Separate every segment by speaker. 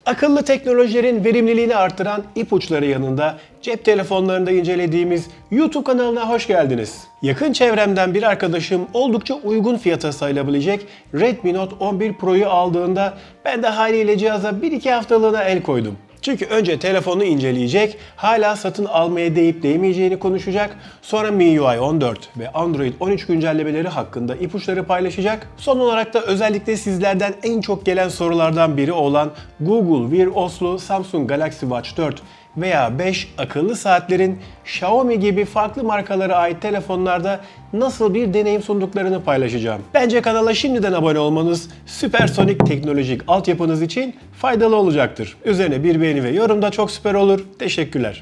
Speaker 1: Akıllı teknolojilerin verimliliğini artıran ipuçları yanında cep telefonlarında incelediğimiz YouTube kanalına hoş geldiniz. Yakın çevremden bir arkadaşım oldukça uygun fiyata sayılabilecek Redmi Note 11 Pro'yu aldığında ben de haliyle cihaza 1-2 haftalığına el koydum. Çünkü önce telefonu inceleyecek, hala satın almaya değip değmeyeceğini konuşacak, sonra MIUI 14 ve Android 13 güncellemeleri hakkında ipuçları paylaşacak, son olarak da özellikle sizlerden en çok gelen sorulardan biri olan Google Wear OS'lu Samsung Galaxy Watch 4 veya 5 akıllı saatlerin Xiaomi gibi farklı markalara ait telefonlarda nasıl bir deneyim sunduklarını paylaşacağım. Bence kanala şimdiden abone olmanız süpersonik teknolojik altyapınız için faydalı olacaktır. Üzerine bir beğeni ve yorum da çok süper olur. Teşekkürler.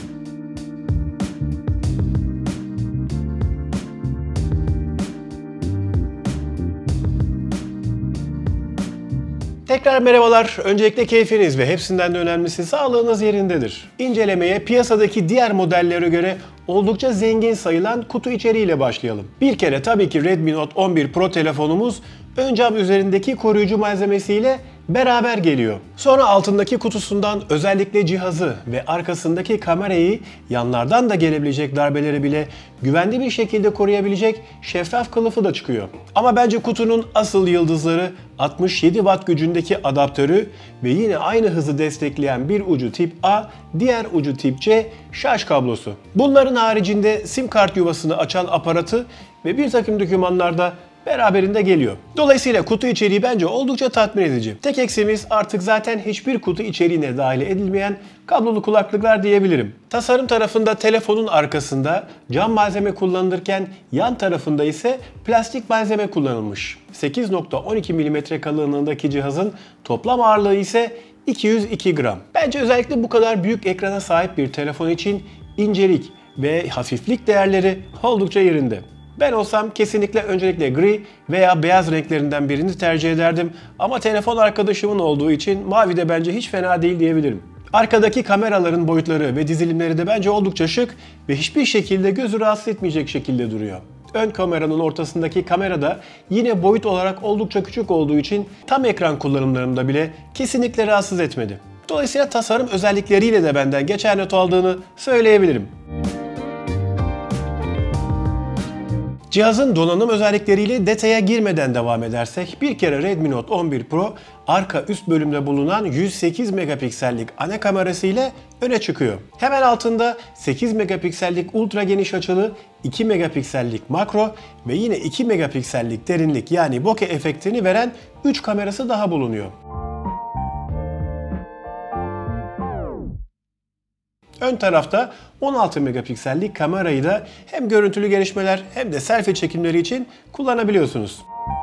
Speaker 1: Tekrar merhabalar. Öncelikle keyfiniz ve hepsinden de önemlisi sağlığınız yerindedir. İncelemeye piyasadaki diğer modellere göre oldukça zengin sayılan kutu içeriğiyle başlayalım. Bir kere tabii ki Redmi Note 11 Pro telefonumuz ön cam üzerindeki koruyucu malzemesiyle beraber geliyor. Sonra altındaki kutusundan özellikle cihazı ve arkasındaki kamerayı yanlardan da gelebilecek darbeleri bile güvenli bir şekilde koruyabilecek şeffaf kılıfı da çıkıyor. Ama bence kutunun asıl yıldızları 67 Watt gücündeki adaptörü ve yine aynı hızı destekleyen bir ucu tip A, diğer ucu tip C şarj kablosu. Bunların haricinde sim kart yuvasını açan aparatı ve bir takım dokümanlarda beraberinde geliyor. Dolayısıyla kutu içeriği bence oldukça tatmin edici. Tek eksiğimiz artık zaten hiçbir kutu içeriğine dahil edilmeyen kablolu kulaklıklar diyebilirim. Tasarım tarafında telefonun arkasında cam malzeme kullanılırken yan tarafında ise plastik malzeme kullanılmış. 8.12 mm kalınlığındaki cihazın toplam ağırlığı ise 202 gram. Bence özellikle bu kadar büyük ekrana sahip bir telefon için incelik ve hafiflik değerleri oldukça yerinde. Ben olsam kesinlikle öncelikle gri veya beyaz renklerinden birini tercih ederdim ama telefon arkadaşımın olduğu için mavi de bence hiç fena değil diyebilirim. Arkadaki kameraların boyutları ve dizilimleri de bence oldukça şık ve hiçbir şekilde gözü rahatsız etmeyecek şekilde duruyor. Ön kameranın ortasındaki kamera da yine boyut olarak oldukça küçük olduğu için tam ekran kullanımlarımda bile kesinlikle rahatsız etmedi. Dolayısıyla tasarım özellikleriyle de benden geçer not aldığını söyleyebilirim. Cihazın donanım özellikleriyle detaya girmeden devam edersek bir kere Redmi Note 11 Pro arka üst bölümde bulunan 108 megapiksellik ana kamerası ile öne çıkıyor. Hemen altında 8 megapiksellik ultra geniş açılı, 2 megapiksellik makro ve yine 2 megapiksellik derinlik yani bokeh efektini veren 3 kamerası daha bulunuyor. Ön tarafta 16 megapiksellik kamerayı da hem görüntülü gelişmeler hem de selfie çekimleri için kullanabiliyorsunuz.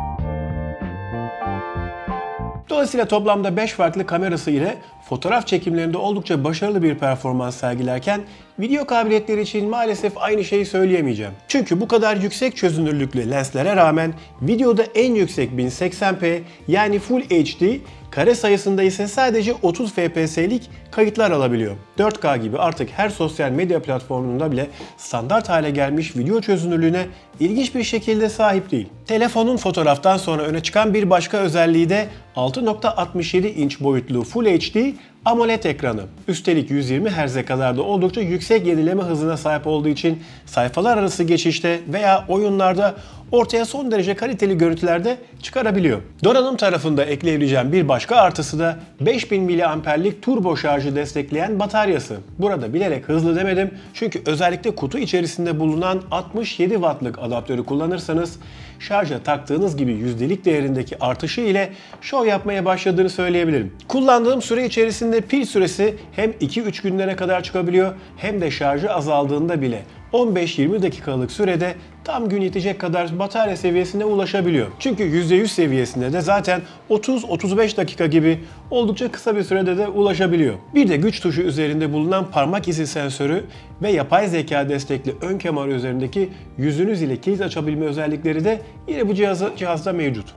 Speaker 1: Dolayısıyla toplamda 5 farklı kamerası ile fotoğraf çekimlerinde oldukça başarılı bir performans sergilerken video kabiliyetleri için maalesef aynı şeyi söyleyemeyeceğim. Çünkü bu kadar yüksek çözünürlüklü lenslere rağmen videoda en yüksek 1080p yani Full HD, kare sayısında ise sadece 30 fps'lik kayıtlar alabiliyor. 4K gibi artık her sosyal medya platformunda bile standart hale gelmiş video çözünürlüğüne ilginç bir şekilde sahip değil. Telefonun fotoğraftan sonra öne çıkan bir başka özelliği de 6.67 inç boyutlu Full HD AMOLED ekranı. Üstelik 120 Hz'e kadar da oldukça yüksek yenileme hızına sahip olduğu için sayfalar arası geçişte veya oyunlarda ortaya son derece kaliteli görüntüler de çıkarabiliyor. Donanım tarafında ekleyebileceğim bir başka artısı da 5000 mAh'lik turbo şarjı destekleyen bataryası. Burada bilerek hızlı demedim çünkü özellikle kutu içerisinde bulunan 67 Watt'lık adaptörü kullanırsanız şarja taktığınız gibi yüzdelik değerindeki artışı ile şov yapmaya başladığını söyleyebilirim. Kullandığım süre içerisinde pil süresi hem 2-3 günlere kadar çıkabiliyor hem de şarjı azaldığında bile 15-20 dakikalık sürede tam gün yetecek kadar batarya seviyesine ulaşabiliyor. Çünkü %100 seviyesinde de zaten 30-35 dakika gibi oldukça kısa bir sürede de ulaşabiliyor. Bir de güç tuşu üzerinde bulunan parmak izi sensörü ve yapay zeka destekli ön kamera üzerindeki yüzünüz ile kilit açabilme özellikleri de yine bu cihazda mevcut.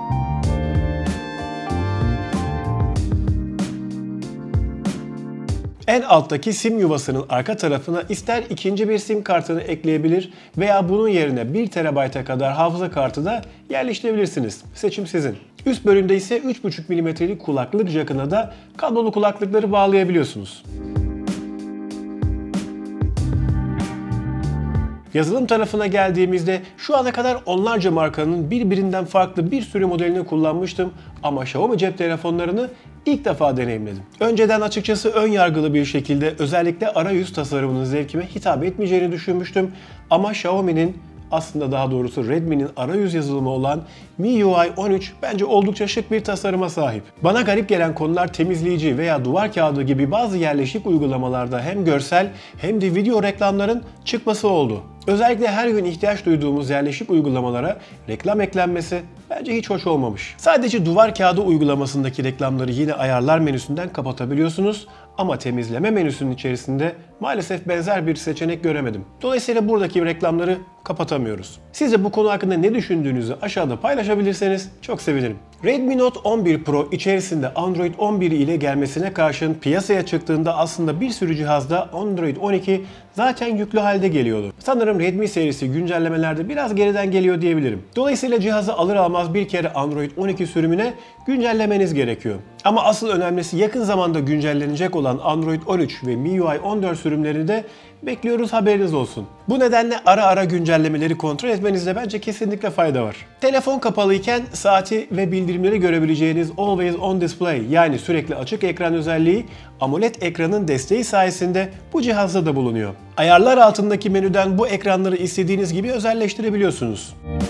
Speaker 1: En alttaki sim yuvasının arka tarafına ister ikinci bir sim kartını ekleyebilir veya bunun yerine 1 TB'a kadar hafıza kartı da yerleştirebilirsiniz. Seçim sizin. Üst bölümde ise 3,5 mm'lik kulaklık jackına da kablolu kulaklıkları bağlayabiliyorsunuz. Yazılım tarafına geldiğimizde şu ana kadar onlarca markanın birbirinden farklı bir sürü modelini kullanmıştım ama Xiaomi cep telefonlarını ilk defa deneyimledim. Önceden açıkçası ön yargılı bir şekilde özellikle arayüz tasarımının zevkime hitap etmeyeceğini düşünmüştüm ama Xiaomi'nin, aslında daha doğrusu Redmi'nin arayüz yazılımı olan MIUI 13 bence oldukça şık bir tasarıma sahip. Bana garip gelen konular temizleyici veya duvar kağıdı gibi bazı yerleşik uygulamalarda hem görsel hem de video reklamların çıkması oldu. Özellikle her gün ihtiyaç duyduğumuz yerleşik uygulamalara reklam eklenmesi bence hiç hoş olmamış. Sadece duvar kağıdı uygulamasındaki reklamları yine ayarlar menüsünden kapatabiliyorsunuz ama temizleme menüsünün içerisinde maalesef benzer bir seçenek göremedim. Dolayısıyla buradaki reklamları kapatamıyoruz. Siz de bu konu hakkında ne düşündüğünüzü aşağıda paylaşabilirseniz çok sevinirim. Redmi Note 11 Pro içerisinde Android 11 ile gelmesine karşın piyasaya çıktığında aslında bir sürü cihazda Android 12 zaten yüklü halde geliyordu. Sanırım Redmi serisi güncellemelerde biraz geriden geliyor diyebilirim. Dolayısıyla cihazı alır almaz bir kere Android 12 sürümüne güncellemeniz gerekiyor. Ama asıl önemlisi yakın zamanda güncellenecek olan Android 13 ve MIUI 14 sürümlerini de bekliyoruz, haberiniz olsun. Bu nedenle ara ara güncellemeleri kontrol etmenizde bence kesinlikle fayda var. Telefon kapalıyken saati ve bildirimleri görebileceğiniz Always On Display yani sürekli açık ekran özelliği AMOLED ekranın desteği sayesinde bu cihazda da bulunuyor. Ayarlar altındaki menüden bu ekranları istediğiniz gibi özelleştirebiliyorsunuz.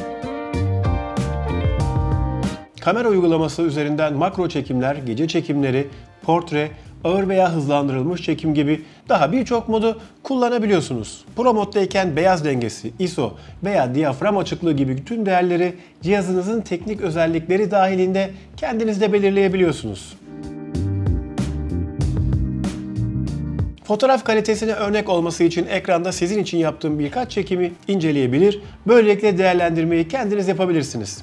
Speaker 1: Kamera uygulaması üzerinden makro çekimler, gece çekimleri, portre, ağır veya hızlandırılmış çekim gibi daha birçok modu kullanabiliyorsunuz. Pro moddayken beyaz dengesi, ISO veya diyafram açıklığı gibi tüm değerleri cihazınızın teknik özellikleri dahilinde kendiniz de belirleyebiliyorsunuz. Fotoğraf kalitesine örnek olması için ekranda sizin için yaptığım birkaç çekimi inceleyebilir, böylelikle değerlendirmeyi kendiniz yapabilirsiniz.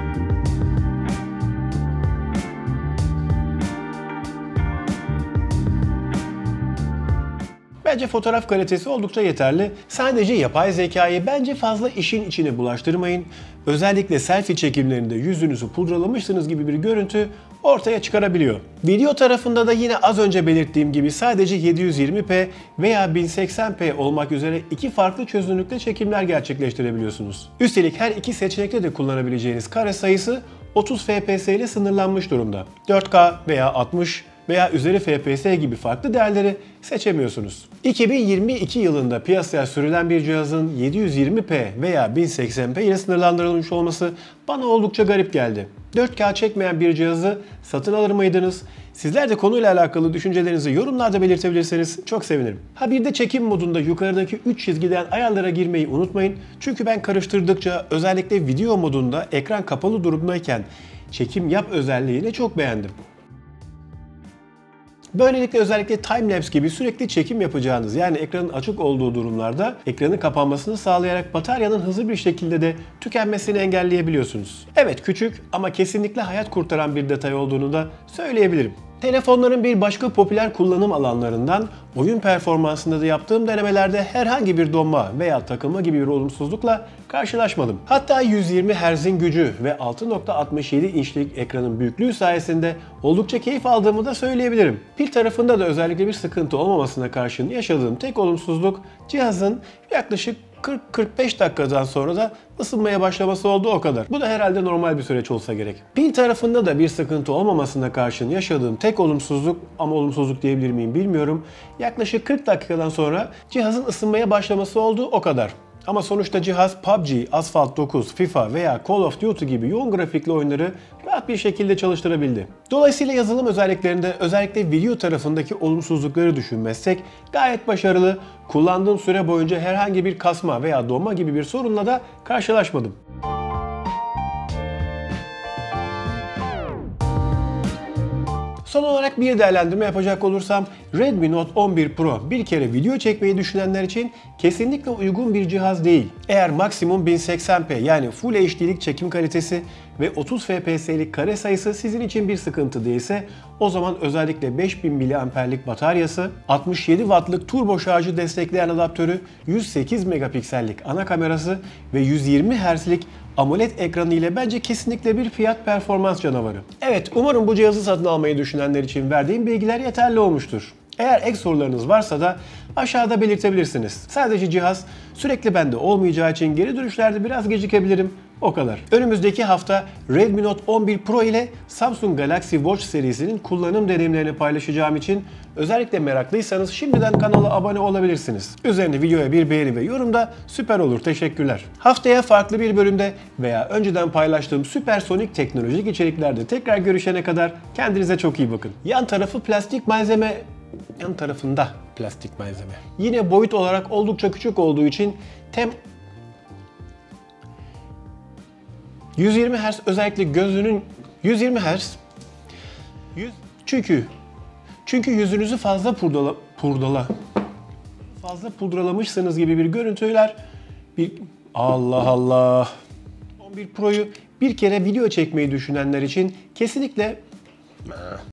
Speaker 1: Bence fotoğraf kalitesi oldukça yeterli. Sadece yapay zekayı bence fazla işin içine bulaştırmayın. Özellikle selfie çekimlerinde yüzünüzü pudralamışsınız gibi bir görüntü ortaya çıkarabiliyor. Video tarafında da yine az önce belirttiğim gibi sadece 720p veya 1080p olmak üzere iki farklı çözünürlükte çekimler gerçekleştirebiliyorsunuz. Üstelik her iki seçenekte de kullanabileceğiniz kare sayısı 30 fps ile sınırlanmış durumda. 4K veya 60 veya üzeri FPS gibi farklı değerleri seçemiyorsunuz. 2022 yılında piyasaya sürülen bir cihazın 720p veya 1080p ile sınırlandırılmış olması bana oldukça garip geldi. 4K çekmeyen bir cihazı satın alır mıydınız? Sizler de konuyla alakalı düşüncelerinizi yorumlarda belirtebilirseniz çok sevinirim. Ha bir de çekim modunda yukarıdaki 3 çizgiden ayarlara girmeyi unutmayın. Çünkü ben karıştırdıkça özellikle video modunda ekran kapalı durumdayken çekim yap özelliğini çok beğendim. Böylelikle özellikle timelapse gibi sürekli çekim yapacağınız yani ekranın açık olduğu durumlarda ekranın kapanmasını sağlayarak bataryanın hızlı bir şekilde de tükenmesini engelleyebiliyorsunuz. Evet küçük ama kesinlikle hayat kurtaran bir detay olduğunu da söyleyebilirim. Telefonların bir başka popüler kullanım alanlarından oyun performansında da yaptığım denemelerde herhangi bir donma veya takılma gibi bir olumsuzlukla karşılaşmadım. Hatta 120 Hz'in gücü ve 6.67 inçlik ekranın büyüklüğü sayesinde oldukça keyif aldığımı da söyleyebilirim. Pil tarafında da özellikle bir sıkıntı olmamasına karşın yaşadığım tek olumsuzluk cihazın yaklaşık 40-45 dakikadan sonra da ısınmaya başlaması oldu, o kadar. Bu da herhalde normal bir süreç olsa gerek. Pil tarafında da bir sıkıntı olmamasına karşın yaşadığım tek olumsuzluk, ama olumsuzluk diyebilir miyim bilmiyorum, yaklaşık 40 dakikadan sonra cihazın ısınmaya başlaması oldu, o kadar. Ama sonuçta cihaz PUBG, Asphalt 9, FIFA veya Call of Duty gibi yoğun grafikli oyunları rahat bir şekilde çalıştırabildi. Dolayısıyla yazılım özelliklerinde özellikle video tarafındaki olumsuzlukları düşünmezsek gayet başarılı, kullandığım süre boyunca herhangi bir kasma veya donma gibi bir sorunla da karşılaşmadım. Son olarak bir değerlendirme yapacak olursam Redmi Note 11 Pro bir kere video çekmeyi düşünenler için kesinlikle uygun bir cihaz değil. Eğer maksimum 1080p yani Full HD'lik çekim kalitesi ve 30 fps'lik kare sayısı sizin için bir sıkıntı değilse o zaman özellikle 5000 mAh'lik bataryası, 67 Watt'lık turbo şarjı destekleyen adaptörü, 108 megapiksellik ana kamerası ve 120 Hz'lik AMOLED ekranı ile bence kesinlikle bir fiyat performans canavarı. Evet, umarım bu cihazı satın almayı düşünenler için verdiğim bilgiler yeterli olmuştur. Eğer ek sorularınız varsa da aşağıda belirtebilirsiniz. Sadece cihaz sürekli bende olmayacağı için geri dönüşlerde biraz gecikebilirim. O kadar. Önümüzdeki hafta Redmi Note 11 Pro ile Samsung Galaxy Watch serisinin kullanım deneyimlerini paylaşacağım için özellikle meraklıysanız şimdiden kanala abone olabilirsiniz. Üzerine videoya bir beğeni ve yorum da süper olur. Teşekkürler. Haftaya farklı bir bölümde veya önceden paylaştığım süpersonik teknolojik içeriklerde tekrar görüşene kadar kendinize çok iyi bakın. Yan tarafında plastik malzeme. Yine boyut olarak oldukça küçük olduğu için 120 Hz özellikle gözünün 120 Hz çünkü yüzünüzü fazla pudralamışsınız gibi bir görüntüler Allah Allah. 11 Pro'yu bir kere video çekmeyi düşünenler için kesinlikle